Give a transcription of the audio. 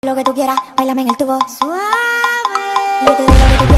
Lo que tú quieras, bailame en el tubo suave. Yo te doy lo que tú quieras.